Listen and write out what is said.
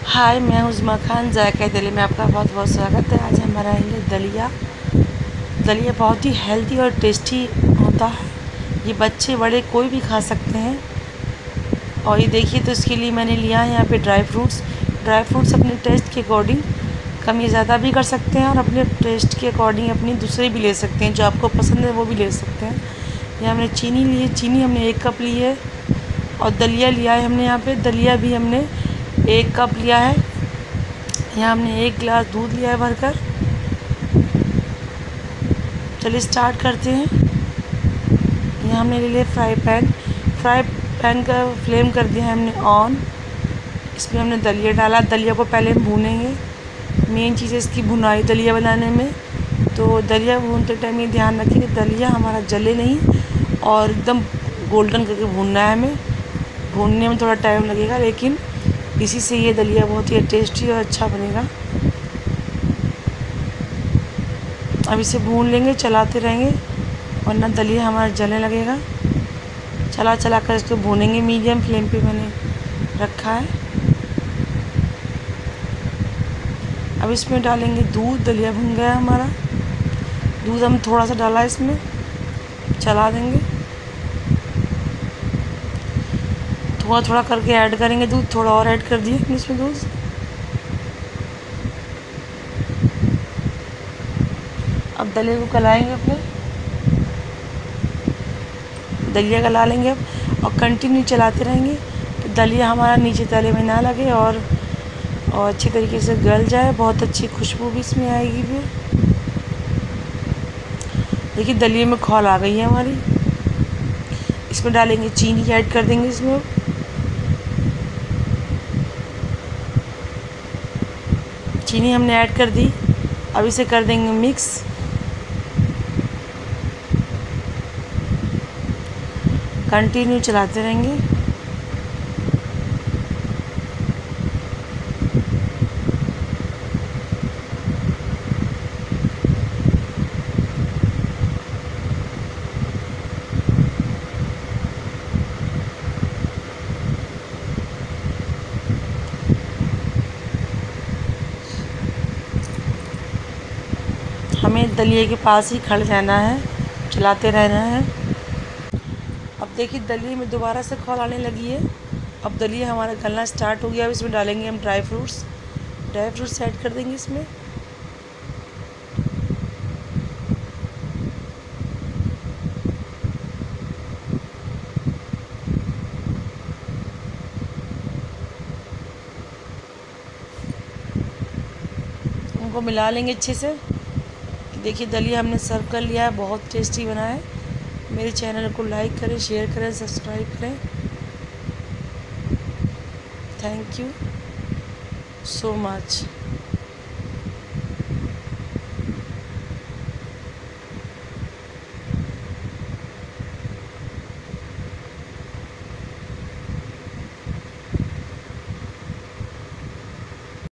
हाय, मैं उज़्मा खान ज़ायक़ा दिल्ली में आपका बहुत बहुत स्वागत है। आज हम बनाएंगे दलिया। दलिया बहुत ही हेल्दी और टेस्टी होता है। ये बच्चे बड़े कोई भी खा सकते हैं। और ये देखिए, तो इसके लिए मैंने लिया है यहाँ पे ड्राई फ्रूट्स अपने टेस्ट के अकॉर्डिंग कम या ज़्यादा भी कर सकते हैं, और अपने टेस्ट के अकॉर्डिंग अपनी दूसरे भी ले सकते हैं, जो आपको पसंद है वो भी ले सकते हैं। यहाँ हमने चीनी ली है, चीनी हमने 1 कप ली है। और दलिया लिया है हमने यहाँ पे, दलिया भी हमने 1 कप लिया है। यहाँ हमने 1 गिलास दूध लिया है भरकर। चलिए स्टार्ट करते हैं। यहाँ हमने ले लिया फ्राई पैन का फ्लेम कर दिया है हमने ऑन। इसमें हमने दलिया डाला। दलिया को पहले हम भूनेंगे। मेन चीज़ है इसकी भुनाई दलिया बनाने में। तो दलिया भूनते टाइम ये ध्यान रखिए कि दलिया हमारा जले नहीं, और एकदम गोल्डन करके भूनना है हमें। भूनने में थोड़ा टाइम लगेगा, लेकिन इसी से ये दलिया बहुत ही टेस्टी और अच्छा बनेगा। अब इसे भून लेंगे, चलाते रहेंगे, वरना दलिया हमारा जलने लगेगा। चला कर इसको भूनेंगे। मीडियम फ्लेम पे मैंने रखा है। अब इसमें डालेंगे दूध। दलिया भून गया हमारा। दूध हम थोड़ा सा डाला है इसमें, चला देंगे। थोड़ा थोड़ा करके ऐड करेंगे दूध। थोड़ा और ऐड कर दिए इसमें दूध। अब दलिया को गलाएंगे अपने। दलिया गला लेंगे अब, और कंटिन्यू चलाते रहेंगे कि दलिया हमारा नीचे तले में ना लगे, और अच्छी तरीके से गल जाए। बहुत अच्छी खुशबू भी इसमें आएगी। फिर देखिए, दलिए में खौल आ गई है हमारी। इसमें डालेंगे चीनी, ऐड कर देंगे इसमें। चीनी हमने ऐड कर दी। अब इसे कर देंगे मिक्स। कंटिन्यू चलाते रहेंगे। हमें दलिए के पास ही खड़े रहना है, चलाते रहना है। अब देखिए, दलिए में दोबारा से खौल आने लगी है। अब दलिया हमारा गलना स्टार्ट हो गया। अब इसमें डालेंगे हम ड्राई फ्रूट्स ऐड कर देंगे इसमें। उनको मिला लेंगे अच्छे से। देखिए, दलिया हमने सर्व कर लिया है। बहुत टेस्टी बना है। मेरे चैनल को लाइक करें, शेयर करें, सब्सक्राइब करें। Thank you so much.